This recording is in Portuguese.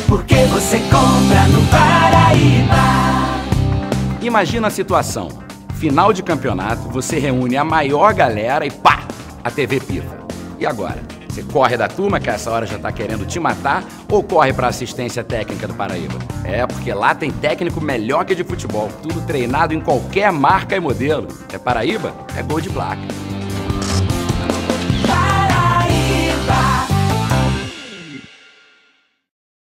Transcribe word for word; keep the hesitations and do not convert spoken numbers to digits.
porque você compra no Paraíba. Imagina a situação. Final de campeonato, você reúne a maior galera e pá, a T V pifa. E agora? Você corre da turma, que a essa hora já tá querendo te matar, ou corre pra assistência técnica do Paraíba? É, porque lá tem técnico melhor que de futebol, tudo treinado em qualquer marca e modelo. É Paraíba? É gol de placa.